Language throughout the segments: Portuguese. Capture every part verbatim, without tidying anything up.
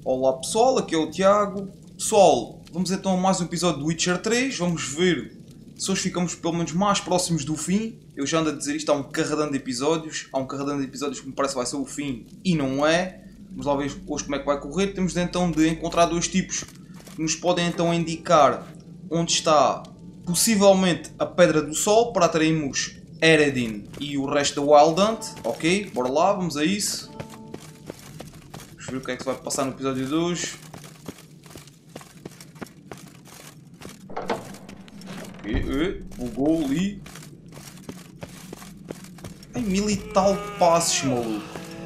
Olá pessoal, aqui é o Tiago. Pessoal, vamos então a mais um episódio do Witcher três. Vamos ver se hoje ficamos pelo menos mais próximos do fim. Eu já ando a dizer isto há um carradão de episódios. Há um carradão de episódios que me parece que vai ser o fim e não é. Vamos lá ver hoje como é que vai correr. Temos de, então de encontrar dois tipos que nos podem então indicar onde está possivelmente a Pedra do Sol para atrairmos Eredin e o resto da Wild Hunt. Ok, bora lá, vamos a isso. Vamos ver o que é que se vai passar no episódio de hoje. Ok, bugou ali. Ai, mil e tal passos, maluco.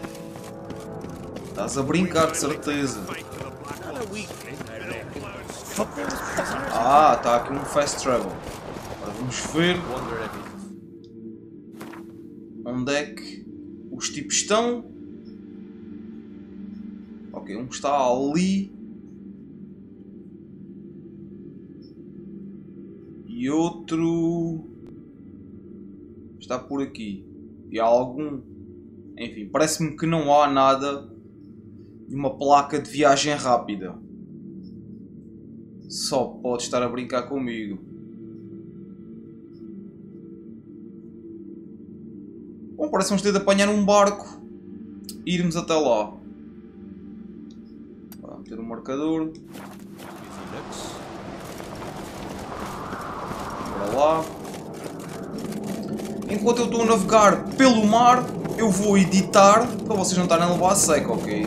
Estás a brincar, de certeza. Ah, está aqui um fast travel. Agora vamos ver onde é que os tipos estão. Ok, um está ali e outro está por aqui. E há algum, enfim, parece-me que não há nada de uma placa de viagem rápida. Só pode estar a brincar comigo. Bom, parece que vamos ter de apanhar um barco e irmos até lá. Vamos ter um marcador. Bora lá. Enquanto eu estou a navegar pelo mar, eu vou editar para vocês não estarem a levar a seco, ok?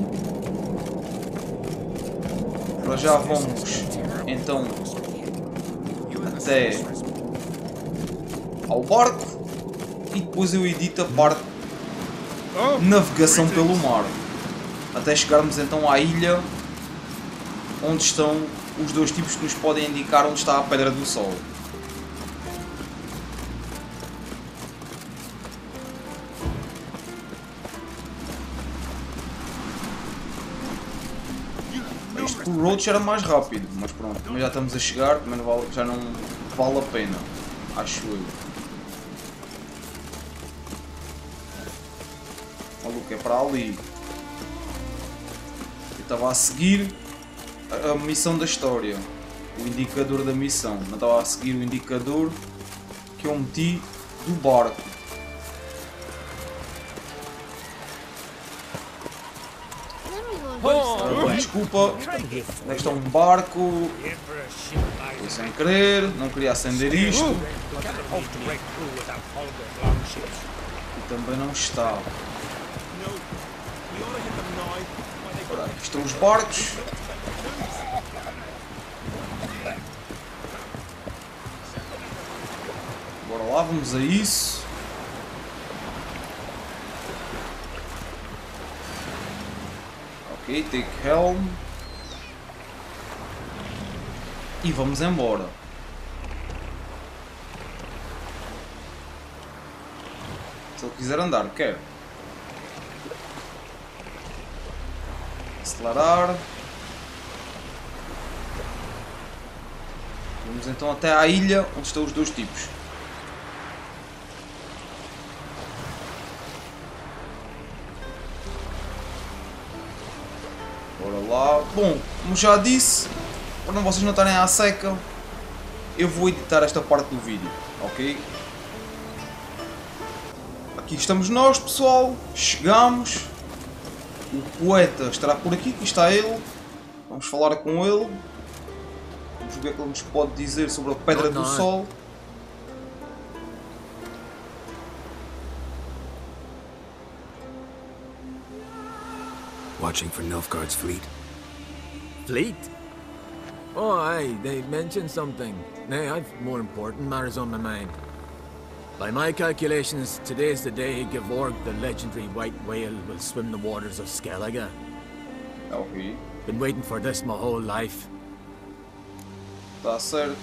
Para já vamos então até ao barco e depois eu edito a parte de navegação pelo mar. Até chegarmos então à ilha onde estão os dois tipos que nos podem indicar onde está a Pedra do Sol. Este por road era mais rápido, mas pronto, também já estamos a chegar, também não vale, já não vale a pena, acho eu. Maluco, é para ali. Eu estava a seguir a, a missão da história, o indicador da missão, não estava a seguir o indicador que eu meti do barco. Oh, desculpa, onde está um barco? Foi sem querer, não queria acender isto. E também não está. Ora, aqui estão os barcos. Bora lá, vamos a isso. Ok, take helm. E vamos embora. Se ele quiser andar, quer. Acelerar. Vamos então até à ilha onde estão os dois tipos. Bora lá. Bom, como já disse, para vocês não estarem à seca, eu vou editar esta parte do vídeo, ok? Aqui estamos nós, pessoal. Chegamos. O poeta estará por aqui, aqui está ele. Vamos falar com ele. Vamos ver o que ele nos pode dizer sobre a Pedra do Sol. Watching for Nilfgaard's fleet. Fleet? Oh, aye, they mentioned something. Nay, I've more important matters on my mind. By my calculations, today's the day Gevorg, the legendary white whale, will swim the waters of Skellige. Ok. Been waiting for this my whole life. Está certo.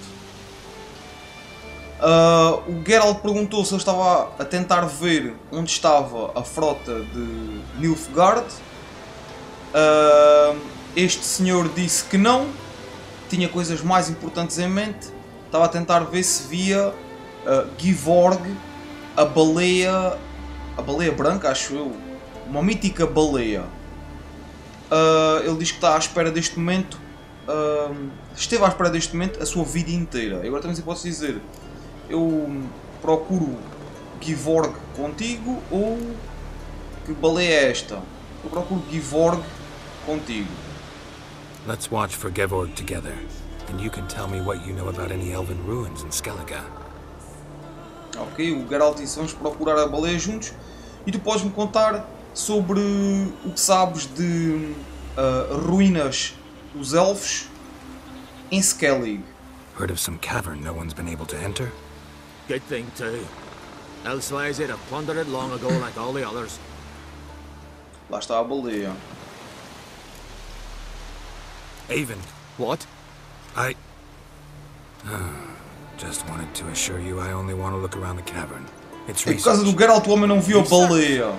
Uh, o Geralt perguntou se eu estava a tentar ver onde estava a frota de Nilfgaard. Uh, este senhor disse que não, tinha coisas mais importantes em mente. Estava a tentar ver se via uh, Gevorg, a baleia, a baleia branca, acho eu, uma mítica baleia. Uh, ele diz que está à espera deste momento. Uh, esteve à espera deste momento a sua vida inteira. E agora também se posso dizer, eu procuro Givorg contigo ou que baleia é esta? Eu procuro Givorg contigo. Let's watch for Gevorg together, and you can tell me what you know about any elven ruins in Skellige. Ok, o Geralt disse vamos procurar a baleia juntos e tu podes me contar sobre o que sabes de uh, ruínas dos elfos em Skellige. Heard of some cavern no one's been able to enter? Good thing too. Elsewise they'd have plundered it long ago like all the others. Lá está a baleia. Avon, What? I... just wanted to assure you I only want to look around the cavern. It's É por causa do research. Geralt o homem não viu a baleia.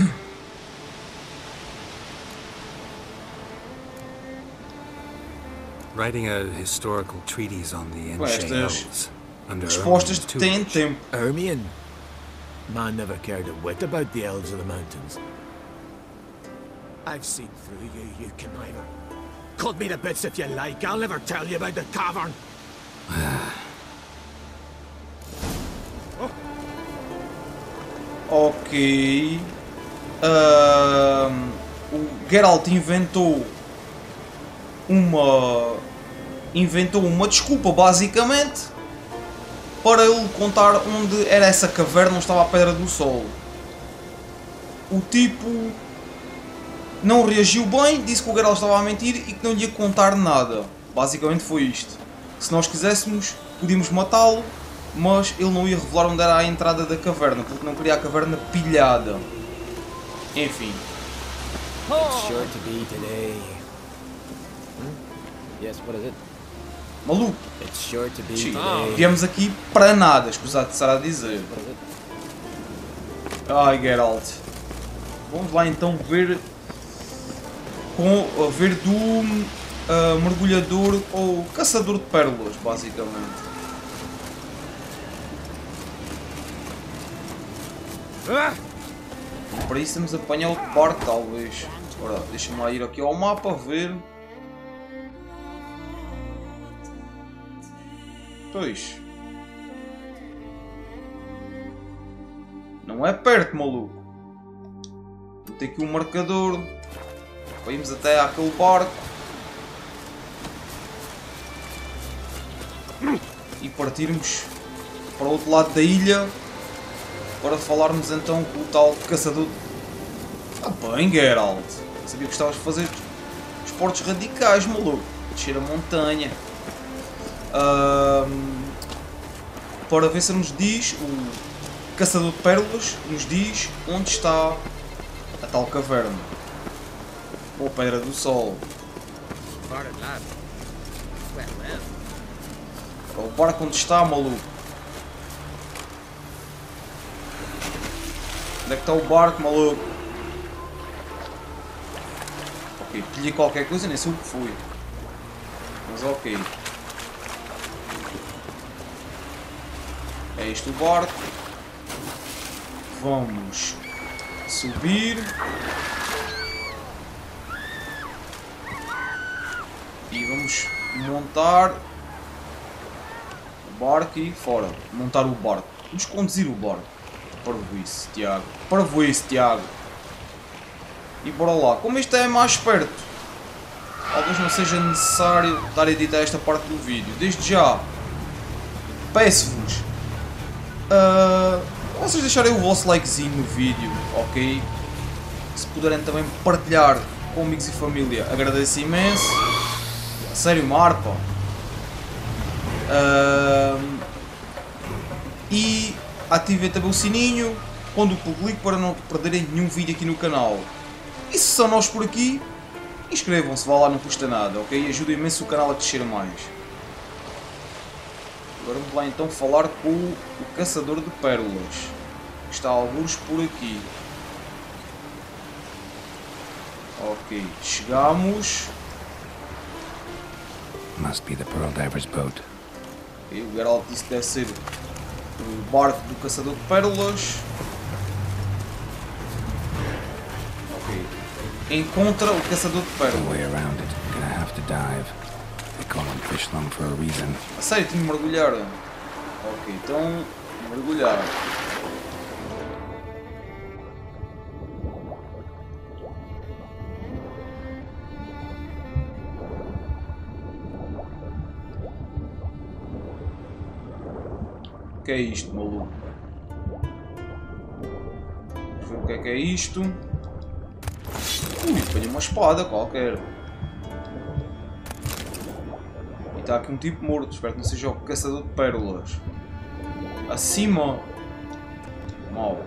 Writing a historical treatise on the Well, Enshe estas Elves. Under Respostas Erwin's têm tutelage. tempo. Ermion? Man never cared a whit about the elves of the mountains. I've seen through you, you conniver. Cut me to bits if you like, I'll never tell you about the cavern. Ok. Ahm, o Geralt inventou uma inventou uma desculpa basicamente para ele contar onde era essa caverna onde estava a Pedra do Sol. O tipo não reagiu bem, disse que o Geralt estava a mentir e que não lhe ia contar nada. Basicamente foi isto. Se nós quiséssemos, podíamos matá-lo, mas ele não ia revelar onde era a entrada da caverna, porque não queria a caverna pilhada. Enfim. It's sure to be today. Hmm? Yes, what is it? Maluco, It's sure to be Sim, today. viemos aqui para nada, escusado de estar a dizer. What is it? Ai, Geralt. Vamos lá então ver com a ver do uh, mergulhador ou caçador de pérolas, basicamente. E para isso temos a apanhar outro barco, talvez. Ora, deixa-me lá ir aqui ao mapa ver. Pois. Não é perto, maluco. Vou ter aqui um marcador. Para irmos até àquele barco. E partirmos para o outro lado da ilha. Para falarmos então com o tal caçador. Ah bem, Geralt. Sabia que gostavas de fazer esportes radicais, maluco. Descer a montanha. Ahm, para ver se nos diz, o caçador de pérolas nos diz onde está a tal caverna. Ou a Pedra do Sol. Para o barco onde está, maluco. Onde é que está o barco, maluco? Ok, pilhei qualquer coisa, nem sei o que foi. Mas ok. É este o barco. Vamos subir. E vamos montar o barco e fora. Montar o barco. Vamos conduzir o barco. Parvoíce, Tiago. Parvoíce, Tiago. E bora lá. Como isto é mais perto, talvez não seja necessário estar a editar esta parte do vídeo. Desde já, peço-vos uh, vocês deixarem o vosso likezinho no vídeo, ok? Se puderem também partilhar com amigos e família, agradeço imenso. Sério, Marpa. Uh, e ativem também o sininho quando publico para não perderem nenhum vídeo aqui no canal. E se são nós por aqui, inscrevam-se, vá lá, não custa nada, ok? Ajuda imenso o canal a crescer mais. Agora vamos lá então falar com o caçador de pérolas, que está alguns por aqui. Ok, chegamos. Must be the Pearl Diver's boat. Okay, o Geralt disse que deve ser o barco do caçador de pérolas. Ok. encontra o caçador de No pérolas. way around it. I'm gonna have to dive. They call him Fish Lung for a reason. A sério, tenho de mergulhar. Ok, então mergulhar. O que é isto, maluco? Vamos ver o que é que é isto. Ui, apanhei uma espada qualquer. E está aqui um tipo morto. Espero que não seja o caçador de pérolas. Acima. Mal.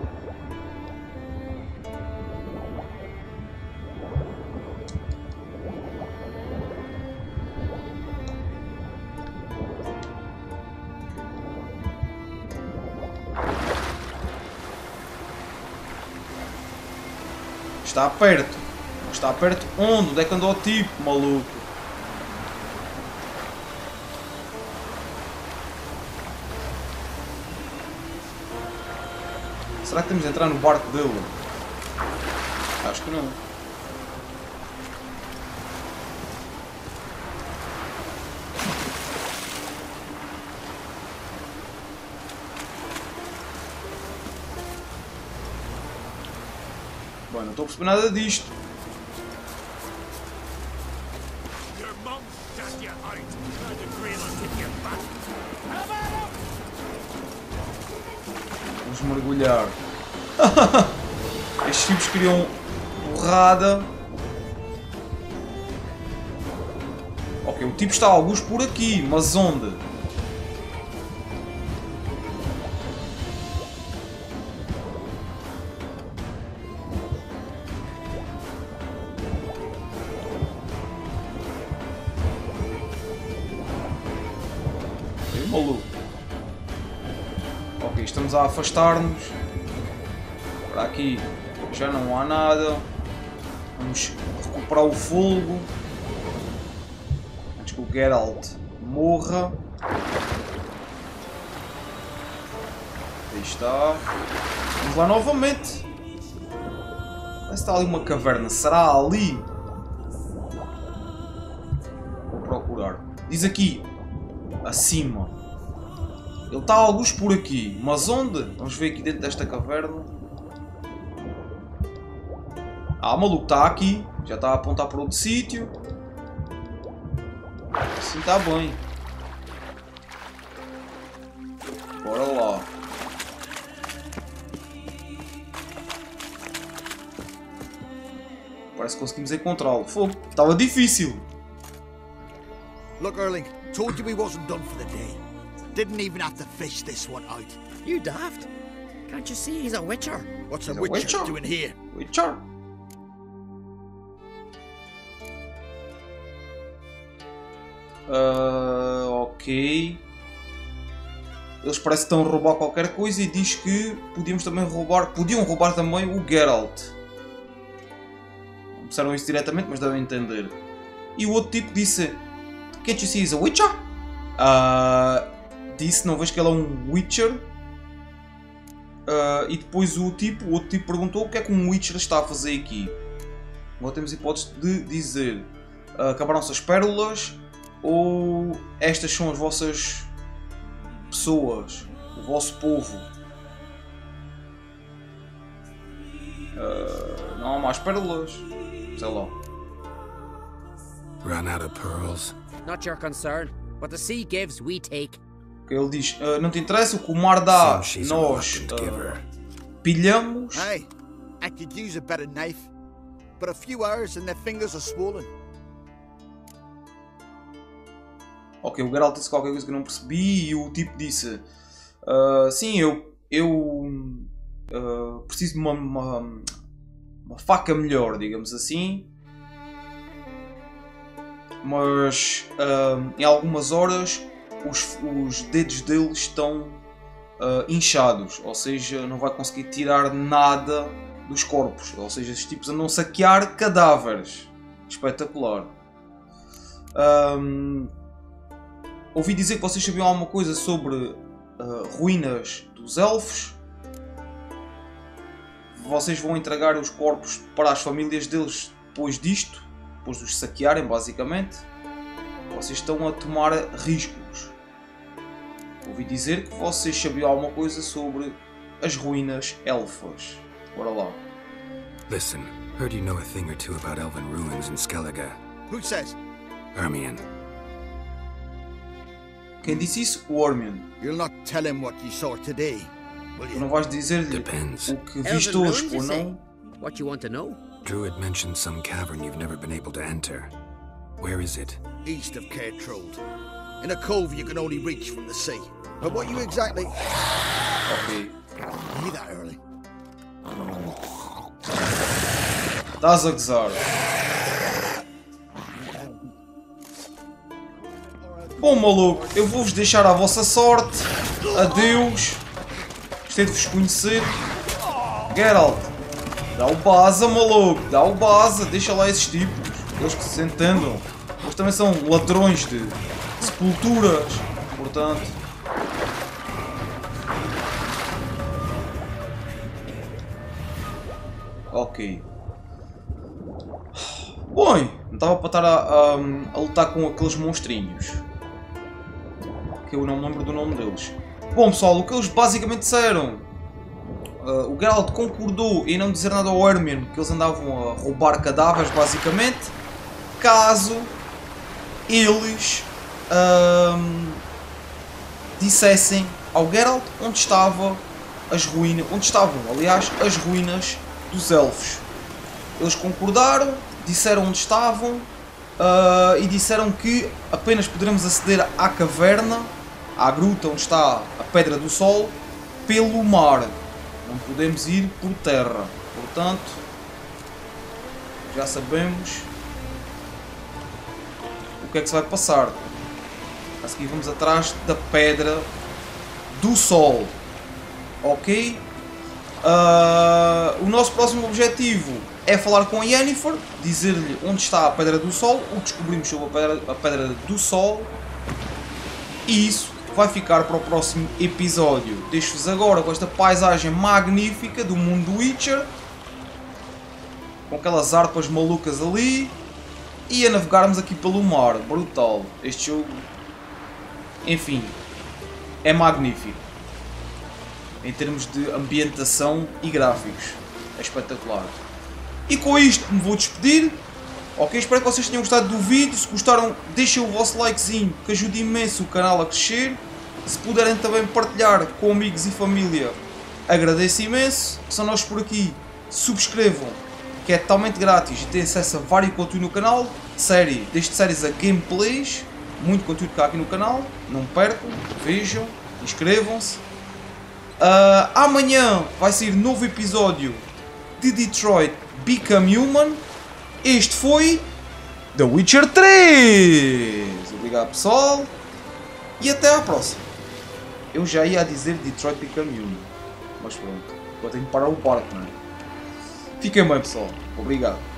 Está perto. Está perto onde? Onde é que andou o tipo, maluco? Será que temos de entrar no barco dele? Acho que não. Bom, não estou a perceber nada disto. Vamos mergulhar. Estes tipos queriam porrada. Ok, o tipo está a alguns por aqui, mas onde? É maluco. Ok, estamos a afastar-nos. Para aqui já não há nada. Vamos recuperar o fogo antes que o Geralt morra. Aí está. Vamos lá novamente. Parece que está ali uma caverna. Será ali? Vou procurar. Diz aqui. Acima. Ele está a alguns por aqui. Mas onde? Vamos ver aqui dentro desta caverna. Ah, o maluco está aqui. Já está a apontar para outro sítio. Assim está bem. Bora lá. Parece que conseguimos encontrá-lo. Fogo. Estava difícil. Look, Erling, told you we wasn't done for the day. Didn't even have to fish this one out. You daft. Can't you see he's a witcher? What's He's a a witcher, witcher. doing here? Witcher. Uh, ok. Eles parecem que estão a roubar qualquer coisa e diz que podíamos também roubar, podiam roubar também o Geralt. Não disseram isso diretamente, mas devem entender. E o outro tipo disse: Can't you see he's a Witcher? Uh, disse, não vejo que ele é um Witcher. Uh, e depois o tipo, o outro tipo perguntou o que é que um Witcher está a fazer aqui. Agora temos hipótese de dizer: uh, acabaram-se as pérolas, ou estas são as vossas pessoas, o vosso povo. Uh, não há mais pérolas. Sei lá. Run out of pearls. Not your concern. What the sea gives, we take. Ele diz: uh, não te interessa o que o mar dá, Seems she's a nós reluctant giver. uh, pilhamos. Hey, I could use a better knife. But a few hours and their fingers are swollen. Ok, o Geralt disse qualquer coisa que eu não percebi e o tipo disse: uh, sim, eu, eu uh, preciso de uma, uma, uma faca melhor, digamos assim. Mas uh, em algumas horas os, os dedos dele estão uh, inchados, ou seja, não vai conseguir tirar nada dos corpos. Ou seja, estes tipos andam a saquear cadáveres. Espetacular. Um, ouvi dizer que vocês sabiam alguma coisa sobre uh, ruínas dos elfos. Vocês vão entregar os corpos para as famílias deles depois disto, depois de os saquearem basicamente, vocês estão a tomar riscos. Ouvi dizer que vocês sabiam alguma coisa sobre as ruínas elfas. Bora lá. Listen, heard you know a thing or two about elven ruins in Skellige. Who says? Ermion. Quem disse isso? O Ormion. You'll not tell him what you saw today, will Tu you? não vais dizer-lhe Depends. o que Elven viste hoje, ruins, ou you say? não? What you want to know? Druid mentioned some cavern you've never been able to enter. Where is it? East of Cairtrode. In a cove you can only reach from the sea. But what you exactly... Ok. Hear that, Erling? Estás a gozar. Bom, maluco, eu vou-vos deixar à vossa sorte. Adeus. Gostei de vos conhecer. Geralt, dá o baza, maluco. Dá o baza. Deixa lá esses tipos. Eles que se entendam. Eles também são ladrões de sepulturas. Portanto... Ok. Bom, não estava para estar a, a, a lutar com aqueles monstrinhos. Que eu não me lembro do nome deles. Bom pessoal, o que eles basicamente disseram. Uh, o Geralt concordou em não dizer nada ao Ermion, que eles andavam a roubar cadáveres basicamente. Caso eles um, dissessem ao Geralt onde estava as ruínas, onde estavam, aliás, as ruínas dos elfos. Eles concordaram, disseram onde estavam uh, e disseram que apenas poderemos aceder à caverna, à gruta onde está a Pedra do Sol, pelo mar. Não podemos ir por terra. Portanto, já sabemos o que é que se vai passar. A seguir vamos atrás da Pedra do Sol. Ok? Uh, o nosso próximo objetivo é falar com a Yennefer, dizer-lhe onde está a Pedra do Sol, o que descobrimos sobre a Pedra, a Pedra do Sol, e isso vai ficar para o próximo episódio. Deixo-vos agora com esta paisagem magnífica do mundo do Witcher, com aquelas harpas malucas ali, e a navegarmos aqui pelo mar. Brutal. Este jogo, enfim, é magnífico. Em termos de ambientação e gráficos. É espetacular. E com isto me vou despedir. Ok, espero que vocês tenham gostado do vídeo. Se gostaram, deixem o vosso likezinho, que ajuda imenso o canal a crescer. Se puderem também partilhar com amigos e família, agradeço imenso. São nós por aqui. Subscrevam, que é totalmente grátis e têm acesso a vários conteúdos no canal. Série, desde séries a gameplays. Muito conteúdo cá aqui no canal. Não percam, vejam, inscrevam-se. Uh, amanhã vai sair novo episódio de Detroit Become Human. Este foi The Witcher três. Obrigado pessoal. E até à próxima. Eu já ia dizer Detroit Become Human, mas pronto, agora tenho que parar o barco, não é? Fiquem bem pessoal. Obrigado.